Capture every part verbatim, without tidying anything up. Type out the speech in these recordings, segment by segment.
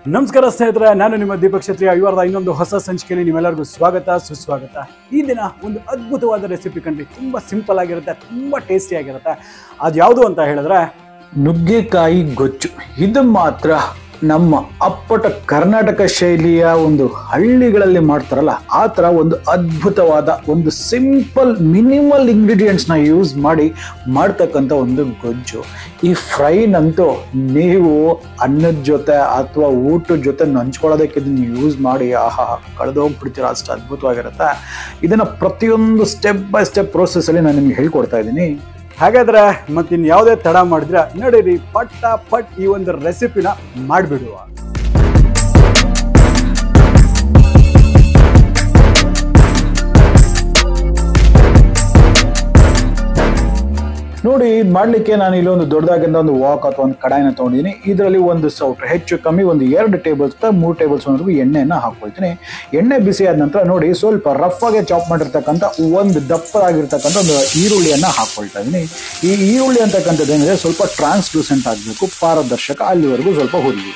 ನಮಸ್ಕಾರ ಸ್ನೇಹಿತರೆ, ನಾನು ನಿಮ್ಮ ದೀಪಕ್ ಕ್ಷತ್ರಿಯ. ಇವಾರದ ಇನ್ನೊಂದು ಹೊಸ ಸಂಚಿಕೆಯಲ್ಲಿ ನಿಮ್ಮೆಲ್ಲರಿಗೂ ಸ್ವಾಗತ ಸುಸ್ವಾಗತ. ಈ ದಿನ ಒಂದು ಅದ್ಭುತವಾದ ರೆಸಿಪಿ ಕಂಡ್ರಿ. ತುಂಬ ಸಿಂಪಲ್ ಆಗಿರುತ್ತೆ, ತುಂಬ ಟೇಸ್ಟಿ ಆಗಿರುತ್ತೆ. ಅದು ಯಾವುದು ಅಂತ ಹೇಳಿದ್ರೆ ನುಗ್ಗೆಕಾಯಿ ಗೊಜ್ಜು. ಇದು ಮಾತ್ರ ನಮ್ಮ ಅಪ್ಪಟ ಕರ್ನಾಟಕ ಶೈಲಿಯ ಒಂದು ಹಳ್ಳಿಗಳಲ್ಲಿ ಮಾಡ್ತಾರಲ್ಲ ಆ ಥರ ಒಂದು ಅದ್ಭುತವಾದ ಒಂದು ಸಿಂಪಲ್ ಮಿನಿಮಲ್ ಇಂಗ್ರೀಡಿಯೆಂಟ್ಸ್ನ ಯೂಸ್ ಮಾಡಿ ಮಾಡ್ತಕ್ಕಂಥ ಒಂದು ಗೊಜ್ಜು. ಈ ಫ್ರೈನಂತೂ ನೀವು ಅನ್ನದ ಜೊತೆ ಅಥವಾ ಊಟದ ಜೊತೆ ನಂಚ್ಕೊಳ್ಳೋದಕ್ಕೆ ಇದನ್ನು ಯೂಸ್ ಮಾಡಿ ಆಹಾ ಕಳೆದೋಗ್ಬಿಡ್ತೀರ, ಅಷ್ಟು ಅದ್ಭುತವಾಗಿರುತ್ತೆ. ಇದನ್ನು ಪ್ರತಿಯೊಂದು ಸ್ಟೆಪ್ ಬೈ ಸ್ಟೆಪ್ ಪ್ರೋಸೆಸ್ಸಲ್ಲಿ ನಾನು ನಿಮ್ಗೆ ಹೇಳ್ಕೊಡ್ತಾ ಇದ್ದೀನಿ. ಹಾಗಾದ್ರೆ ಮತ್ತಿನ್ ಯಾವುದೇ ತಡ ಮಾಡಿದ್ರೆ ನಡೀರಿ ಪಟ್ಟ ಪಟ್ ಈ ಒಂದು ರೆಸಿಪಿನ ಮಾಡಿಬಿಡುವ. ನೋಡಿ, ಇದು ಮಾಡಲಿಕ್ಕೆ ನಾನು ಇಲ್ಲೊಂದು ದೊಡ್ಡದಾಗಿಂದ ಒಂದು ವಾಕ್ ಅಥವಾ ಒಂದು ಕಡಾಯಿನ ತೊಗೊಂಡಿದ್ದೀನಿ. ಇದರಲ್ಲಿ ಒಂದು ಸೌಟು ಹೆಚ್ಚು ಕಮ್ಮಿ ಒಂದು ಎರಡು ಟೇಬಲ್ ಸ್ಪೂನ್ ಮೂರು ಟೇಬಲ್ ಸ್ಪೂನ್ವರೆಗೂ ಎಣ್ಣೆಯನ್ನು ಹಾಕ್ಕೊಳ್ತೀನಿ. ಎಣ್ಣೆ ಬಿಸಿ ಆದ ನಂತರ ನೋಡಿ ಸ್ವಲ್ಪ ರಫ್ ಆಗಿ ಚಾಪ್ ಮಾಡಿರ್ತಕ್ಕಂಥ ಒಂದು ದಪ್ಪದಾಗಿರ್ತಕ್ಕಂಥ ಒಂದು ಈರುಳ್ಳಿಯನ್ನು ಹಾಕ್ಕೊಳ್ತಾ ಇದ್ದೀನಿ. ಈ ಈರುಳ್ಳಿ ಅಂತಕ್ಕಂಥದ್ದು ಏನಿದೆ ಸ್ವಲ್ಪ ಟ್ರಾನ್ಸ್ಲೂಸೆಂಟ್ ಆಗಬೇಕು, ಪಾರದರ್ಶಕ, ಅಲ್ಲಿವರೆಗೂ ಸ್ವಲ್ಪ ಹುರಿಯುವ.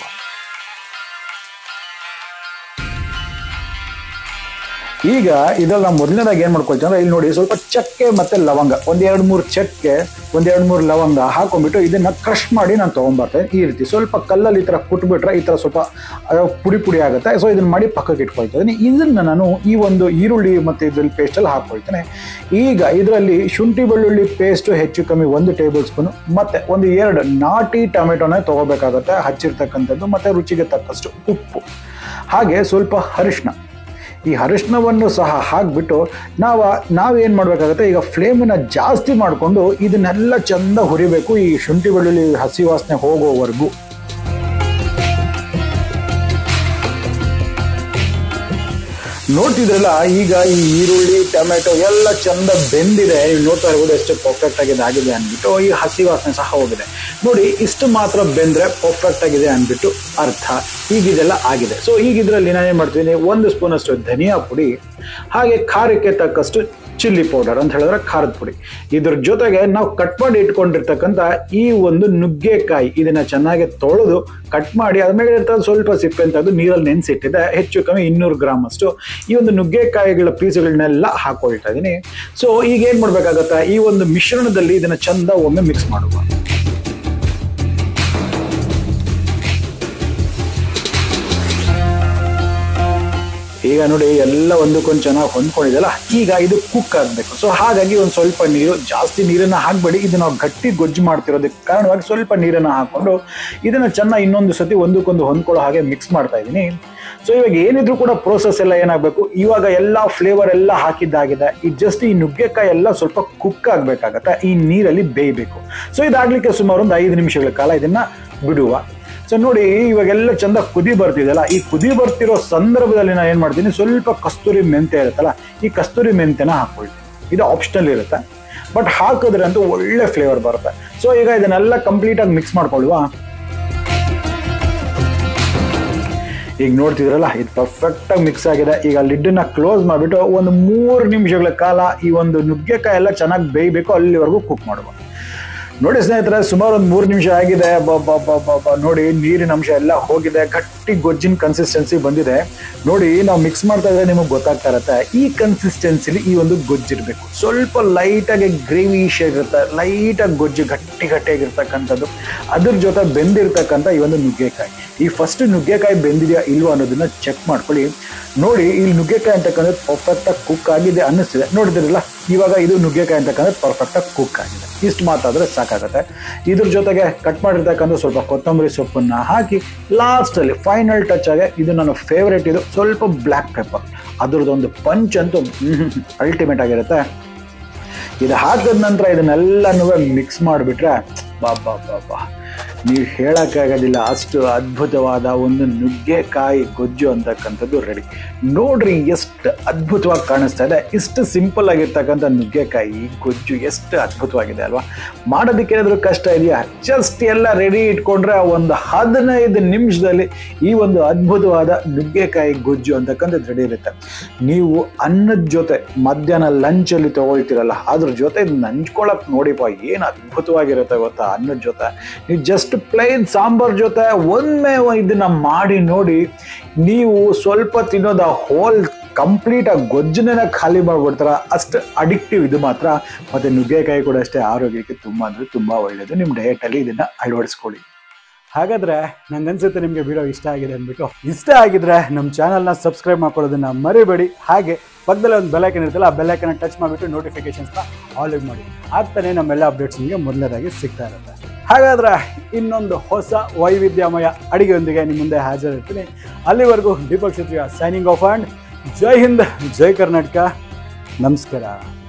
ಈಗ ಇದ್ರಲ್ಲಿ ನಾವು ಮೊದಲನೇದಾಗಿ ಏನು ಮಾಡ್ಕೊಳ್ತೀವಿ ಅಂದರೆ ಇಲ್ಲಿ ನೋಡಿ ಸ್ವಲ್ಪ ಚಕ್ಕೆ ಮತ್ತು ಲವಂಗ, ಒಂದೆರಡು ಮೂರು ಚಕ್ಕೆ ಒಂದೆರಡು ಮೂರು ಲವಂಗ ಹಾಕೊಂಡ್ಬಿಟ್ಟು ಇದನ್ನು ಕ್ರಷ್ ಮಾಡಿ ನಾನು ತೊಗೊಂಬರ್ತೇನೆ. ಈ ರೀತಿ ಸ್ವಲ್ಪ ಕಲ್ಲಲ್ಲಿ ಈ ಥರ ಕುಟ್ಬಿಟ್ರೆ ಈ ಥರ ಸ್ವಲ್ಪ ಪುಡಿ ಪುಡಿ ಆಗುತ್ತೆ. ಸೊ ಇದನ್ನು ಮಾಡಿ ಪಕ್ಕಕ್ಕೆ ಇಟ್ಕೊಳ್ತಾ ಇದ್ದೀನಿ. ಇದನ್ನು ನಾನು ಈ ಒಂದು ಈರುಳ್ಳಿ ಮತ್ತು ಇದರಲ್ಲಿ ಪೇಸ್ಟಲ್ಲಿ ಹಾಕ್ಕೊಳ್ತೇನೆ. ಈಗ ಇದರಲ್ಲಿ ಶುಂಠಿ ಬೆಳ್ಳುಳ್ಳಿ ಪೇಸ್ಟು ಹೆಚ್ಚು ಕಮ್ಮಿ ಒಂದು ಟೇಬಲ್ ಸ್ಪೂನು ಮತ್ತು ಒಂದು ಎರಡು ನಾಟಿ ಟೊಮೆಟೊನ ತೊಗೋಬೇಕಾಗುತ್ತೆ ಹಚ್ಚಿರ್ತಕ್ಕಂಥದ್ದು, ಮತ್ತು ರುಚಿಗೆ ತಕ್ಕಷ್ಟು ಉಪ್ಪು, ಹಾಗೆ ಸ್ವಲ್ಪ ಅರಿಶಿನ. ಈ ಅರಿಶಿನವನ್ನು ಸಹ ಹಾಕಿಬಿಟ್ಟು ನಾವು ನಾವೇನು ಮಾಡಬೇಕಾಗುತ್ತೆ, ಈಗ ಫ್ಲೇಮನ್ನು ಜಾಸ್ತಿ ಮಾಡಿಕೊಂಡು ಇದನ್ನೆಲ್ಲ ಚೆಂದ ಹುರಿಬೇಕು, ಈ ಶುಂಠಿ ಬೆಳ್ಳುಳ್ಳಿ ಹಸಿ ವಾಸನೆ ಹೋಗೋವರೆಗೂ. ನೋಡ್ತಿದ್ರಲ್ಲ, ಈಗ ಈ ಈರುಳ್ಳಿ ಟೊಮೆಟೊ ಎಲ್ಲ ಚೆಂದ ಬೆಂದಿದೆ. ನೀವು ನೋಡ್ತಾ ಇರ್ಬೋದು ಎಷ್ಟು ಪರ್ಫೆಕ್ಟ್ ಆಗಿದೆ ಆಗಿದೆ ಅಂದ್ಬಿಟ್ಟು. ಈ ಹಸಿ ವಾಸನೆ ಸಹ ಹೋಗಿದೆ. ನೋಡಿ, ಇಷ್ಟು ಮಾತ್ರ ಬೆಂದರೆ ಪರ್ಫೆಕ್ಟ್ ಆಗಿದೆ ಅಂದ್ಬಿಟ್ಟು ಅರ್ಥ. ಈಗಿದೆಲ್ಲ ಆಗಿದೆ. ಸೊ ಈಗ ಇದರಲ್ಲಿ ನಾನೇನು ಮಾಡ್ತೀನಿ, ಒಂದು ಸ್ಪೂನ್ ಅಷ್ಟು ಧನಿಯಾ ಪುಡಿ, ಹಾಗೆ ಖಾರಕ್ಕೆ ತಕ್ಕಷ್ಟು ಚಿಲ್ಲಿ ಪೌಡರ್ ಅಂತ ಹೇಳಿದ್ರೆ ಖಾರದ ಪುಡಿ. ಇದ್ರ ಜೊತೆಗೆ ನಾವು ಕಟ್ ಮಾಡಿ ಇಟ್ಕೊಂಡಿರ್ತಕ್ಕಂಥ ಈ ಒಂದು ನುಗ್ಗೆಕಾಯಿ, ಇದನ್ನ ಚೆನ್ನಾಗಿ ತೊಳೆದು ಕಟ್ ಮಾಡಿ ಅದ್ಮೇಲೆ ಇರ್ತದೆ ಸ್ವಲ್ಪ ಸಿಪ್ಪೆ ಅಂತ ಅದು ನೀರಲ್ಲಿ ನೆನೆಸಿಟ್ಟಿದೆ. ಹೆಚ್ಚು ಕಮ್ಮಿ ಇನ್ನೂರು ಗ್ರಾಮ್ ಅಷ್ಟು ಈ ಒಂದು ನುಗ್ಗೆಕಾಯಿಗಳ ಪೀಸ್ಗಳನ್ನೆಲ್ಲ ಹಾಕೊಳ್ತಾ ಇದ್ದೀನಿ. ಸೊ ಈಗ ಏನ್ ಮಾಡ್ಬೇಕಾಗತ್ತೆ, ಈ ಒಂದು ಮಿಶ್ರಣದಲ್ಲಿ ಇದನ್ನ ಚಂದ ಒಮ್ಮೆ ಮಿಕ್ಸ್ ಮಾಡುವ. ಈಗ ನೋಡಿ ಎಲ್ಲ ಒಂದಕ್ಕೊಂದು ಚೆನ್ನಾಗಿ ಹೊಂದ್ಕೊಂಡಿದೆಯಲ್ಲ. ಈಗ ಇದು ಕುಕ್ ಆಗಬೇಕು. ಸೊ ಹಾಗಾಗಿ ಒಂದು ಸ್ವಲ್ಪ ನೀರು, ಜಾಸ್ತಿ ನೀರನ್ನು ಹಾಕಬೇಡಿ. ಇದು ನಾವು ಗಟ್ಟಿ ಗೊಜ್ಜು ಮಾಡ್ತಿರೋದಕ್ಕೆ ಕಾರಣವಾಗಿ ಸ್ವಲ್ಪ ನೀರನ್ನು ಹಾಕ್ಕೊಂಡು ಇದನ್ನು ಚೆನ್ನಾಗಿ ಇನ್ನೊಂದು ಸತಿ ಒಂದಕ್ಕೊಂದು ಹೊಂದ್ಕೊಳ್ಳೋ ಹಾಗೆ ಮಿಕ್ಸ್ ಮಾಡ್ತಾ ಇದ್ದೀನಿ. ಸೊ ಇವಾಗ ಏನಿದ್ರು ಕೂಡ ಪ್ರೋಸೆಸ್ ಎಲ್ಲ ಏನಾಗಬೇಕು, ಇವಾಗ ಎಲ್ಲ ಫ್ಲೇವರ್ ಎಲ್ಲ ಹಾಕಿದ್ದಾಗಿದೆ. ಈ ಜಸ್ಟ್ ಈ ನುಗ್ಗೆಕಾಯಿ ಎಲ್ಲ ಸ್ವಲ್ಪ ಕುಕ್ ಆಗಬೇಕಾಗತ್ತೆ, ಈ ನೀರಲ್ಲಿ ಬೇಯಬೇಕು. ಸೊ ಇದಾಗಲಿಕ್ಕೆ ಸುಮಾರು ಒಂದು ಐದು ನಿಮಿಷಗಳ ಕಾಲ ಇದನ್ನು ಬಿಡುವ. ಸೊ ನೋಡಿ, ಇವಾಗೆಲ್ಲ ಚಂದ ಕುದಿ ಬರ್ತಿದೆಯಲ್ಲ, ಈ ಕುದಿ ಬರ್ತಿರೋ ಸಂದರ್ಭದಲ್ಲಿ ನಾನು ಏನು ಮಾಡ್ತೀನಿ, ಸ್ವಲ್ಪ ಕಸ್ತೂರಿ ಮೆಂತ್ಯ ಇರುತ್ತಲ್ಲ, ಈ ಕಸ್ತೂರಿ ಮೆಂತ್ಯನ ಹಾಕ್ಕೊಳ್ತೀನಿ. ಇದು ಆಪ್ಷನಲ್ ಇರುತ್ತೆ, ಬಟ್ ಹಾಕಿದ್ರೆ ಅಂತೂ ಒಳ್ಳೆ ಫ್ಲೇವರ್ ಬರುತ್ತೆ. ಸೊ ಈಗ ಇದನ್ನೆಲ್ಲ ಕಂಪ್ಲೀಟಾಗಿ ಮಿಕ್ಸ್ ಮಾಡ್ಕೊಳ್ಳುವ. ಈಗ ನೋಡ್ತಿದ್ರಲ್ಲ, ಇದು ಪರ್ಫೆಕ್ಟಾಗಿ ಮಿಕ್ಸ್ ಆಗಿದೆ. ಈಗ ಲಿಡ್ಡನ್ನ ಕ್ಲೋಸ್ ಮಾಡಿಬಿಟ್ಟು ಒಂದು ಮೂರು ನಿಮಿಷಗಳ ಕಾಲ ಈ ಒಂದು ನುಗ್ಗೆಕಾಯಿ ಎಲ್ಲ ಚೆನ್ನಾಗಿ ಬೇಯಬೇಕು, ಅಲ್ಲಿವರೆಗೂ ಕುಕ್ ಮಾಡುವ. ನೋಡಿ ಸ್ನೇಹಿತರೆ, ಸುಮಾರು ಒಂದು ಮೂರು ನಿಮಿಷ ಆಗಿದೆ. ಬ ನೋಡಿ, ನೀರಿನ ಅಂಶ ಎಲ್ಲ ಹೋಗಿದೆ, ಗಟ್ಟಿ ಗೊಜ್ಜಿನ ಕನ್ಸಿಸ್ಟೆನ್ಸಿ ಬಂದಿದೆ. ನೋಡಿ, ನಾವು ಮಿಕ್ಸ್ ಮಾಡ್ತಾ ಇದ್ರೆ ನಿಮಗೆ ಗೊತ್ತಾಗ್ತಾ ಇರುತ್ತೆ, ಈ ಕನ್ಸಿಸ್ಟೆನ್ಸಿಲಿ ಈ ಒಂದು ಗೊಜ್ಜಿರಬೇಕು. ಸ್ವಲ್ಪ ಲೈಟಾಗಿ ಗ್ರೇವಿಶ್ ಆಗಿರುತ್ತೆ, ಲೈಟಾಗಿ ಗೊಜ್ಜು ಗಟ್ಟಿ ಗಟ್ಟಿಯಾಗಿರ್ತಕ್ಕಂಥದ್ದು, ಅದ್ರ ಜೊತೆ ಬೆಂದಿರ್ತಕ್ಕಂಥ ಈ ಒಂದು ನುಗ್ಗೆಕಾಯಿ. ಈ ಫಸ್ಟ್ ನುಗ್ಗೆಕಾಯಿ ಬೆಂದಿದೆಯಾ ಇಲ್ವೋ ಅನ್ನೋದನ್ನ ಚೆಕ್ ಮಾಡ್ಕೊಳ್ಳಿ. ನೋಡಿ, ಇಲ್ಲಿ ನುಗ್ಗೆಕಾಯಿ ಅಂತಕ್ಕಂಥದ್ದು ಪರ್ಫೆಕ್ಟಾಗಿ ಕುಕ್ ಆಗಿದೆ ಅನ್ನಿಸ್ತಿದೆ. ನೋಡಿದ್ರಲ್ಲ, ಇವಾಗ ಇದು ನುಗ್ಗೆಕಾಯಿ ಅಂತಕ್ಕಂಥದ್ದು ಪರ್ಫೆಕ್ಟಾಗಿ ಕುಕ್ ಆಗಿದೆ. ಇಷ್ಟು ಮಾತಾದರೆ ಸಾಕಾಗುತ್ತೆ. ಇದ್ರ ಜೊತೆಗೆ ಕಟ್ ಮಾಡಿರ್ತಕ್ಕಂಥ ಸ್ವಲ್ಪ ಕೊತ್ತಂಬರಿ ಸೊಪ್ಪನ್ನು ಹಾಕಿ ಲಾಸ್ಟಲ್ಲಿ ಫೈನಲ್ ಟಚ್ ಆಗಿ, ಇದು ನನ್ನ ಫೇವ್ರೇಟ್, ಇದು ಸ್ವಲ್ಪ ಬ್ಲ್ಯಾಕ್ ಪೆಪ್ಪರ್. ಅದ್ರದ್ದೊಂದು ಪಂಚ್ ಅಂತೂ ಅಲ್ಟಿಮೇಟ್ ಆಗಿರುತ್ತೆ. ಇದು ಹಾಕಿದ ನಂತರ ಇದನ್ನೆಲ್ಲನೂ ಮಿಕ್ಸ್ ಮಾಡಿಬಿಟ್ರೆ ಬಾ ಬಾ ಬಾ ಬಾ ನೀವು ಹೇಳೋಕ್ಕಾಗೋದಿಲ್ಲ, ಅಷ್ಟು ಅದ್ಭುತವಾದ ಒಂದು ನುಗ್ಗೆಕಾಯಿ ಗೊಜ್ಜು ಅಂತಕ್ಕಂಥದ್ದು ರೆಡಿ. ನೋಡ್ರಿ ಎಷ್ಟು ಅದ್ಭುತವಾಗಿ ಕಾಣಿಸ್ತಾ ಇದೆ. ಇಷ್ಟು ಸಿಂಪಲ್ ಆಗಿರ್ತಕ್ಕಂಥ ನುಗ್ಗೆಕಾಯಿ ಗೊಜ್ಜು ಎಷ್ಟು ಅದ್ಭುತವಾಗಿದೆ ಅಲ್ವಾ. ಮಾಡೋದಕ್ಕೆ ಏನಾದರೂ ಕಷ್ಟ ಇದೆಯಾ? ಜಸ್ಟ್ ಎಲ್ಲ ರೆಡಿ ಇಟ್ಕೊಂಡ್ರೆ ಒಂದು ಹದಿನೈದು ನಿಮಿಷದಲ್ಲಿ ಈ ಒಂದು ಅದ್ಭುತವಾದ ನುಗ್ಗೆಕಾಯಿ ಗೊಜ್ಜು ಅಂತಕ್ಕಂಥದ್ದು ರೆಡಿ ಇರುತ್ತೆ. ನೀವು ಅನ್ನದ ಜೊತೆ ಮಧ್ಯಾಹ್ನ ಲಂಚಲ್ಲಿ ತೊಗೊಳ್ತೀರಲ್ಲ, ಅದ್ರ ಜೊತೆ ನಂಚ್ಕೊಳಕ್ಕೆ ನೋಡಿಪ್ಪ ಏನು ಅದ್ಭುತವಾಗಿರುತ್ತೆ ಗೊತ್ತಾ. ಅನ್ನದ ಜೊತೆ ನೀವು ಜಸ್ಟ್ ಜಸ್ಟ್ ಪ್ಲೈನ್ ಸಾಂಬಾರ್ ಜೊತೆ ಒಮ್ಮೆ ಇದನ್ನ ಮಾಡಿ ನೋಡಿ, ನೀವು ಸ್ವಲ್ಪ ತಿನ್ನೋದ ಹೋಲ್ ಕಂಪ್ಲೀಟ್ ಆಗಿ ಗೊಜ್ಜನ್ನ ಖಾಲಿ ಮಾಡ್ಬಿಡ್ತಾರ. ಅಷ್ಟು ಅಡಿಕ್ಟಿವ್ ಇದು ಮಾತ್ರ. ಮತ್ತೆ ನುಗ್ಗೆಕಾಯಿ ಕೂಡ ಅಷ್ಟೇ ಆರೋಗ್ಯಕ್ಕೆ ತುಂಬಾ ಅಂದ್ರೆ ತುಂಬಾ ಒಳ್ಳೆಯದು. ನಿಮ್ಮ ಡಯಟಲ್ಲಿ ಇದನ್ನ ಅಳವಡಿಸ್ಕೊಳ್ಳಿ. ಹಾಗಾದರೆ ನಂಗನ್ಸುತ್ತೆ ನಿಮಗೆ ವಿಡಿಯೋ ಇಷ್ಟ ಆಗಿದೆ ಅಂದ್ಬಿಟ್ಟು. ಇಷ್ಟ ಆಗಿದ್ರೆ ನಮ್ಮ ಚಾನಲ್ನ ಸಬ್ಸ್ಕ್ರೈಬ್ ಮಾಡ್ಕೊಳ್ಳೋದನ್ನು ಮರಿಬೇಡಿ. ಹಾಗೆ ಪಕ್ಕದಲ್ಲಿ ಒಂದು ಬೆಲ್ಲೈಕನ್ ಇರುತ್ತಲ್ಲ, ಆ ಬೆಲ್ಲೈಕನ್ನ ಟಚ್ ಮಾಡಿಬಿಟ್ಟು ನೋಟಿಫಿಕೇಶನ್ಸ್ನ ಆಲ್ ಮಾಡಿ. ಆಗ್ತಾನೆ ನಮ್ಮೆಲ್ಲ ಅಪ್ಡೇಟ್ಸ್ ನಿಮಗೆ ಮೊದಲನೇದಾಗಿ ಸಿಗ್ತಾ ಇರುತ್ತೆ. ಹಾಗಾದರೆ ಇನ್ನೊಂದು ಹೊಸ ವೈವಿಧ್ಯಮಯ ಅಡಿಗೆಯೊಂದಿಗೆ ನಿಮ್ಮ ಮುಂದೆ ಹಾಜರಿರ್ತೀನಿ. ಅಲ್ಲಿವರೆಗೂ Deepak Kshatriya signing off and ಜೈ ಹಿಂದ್, ಜೈ ಕರ್ನಾಟಕ, ನಮಸ್ಕಾರ.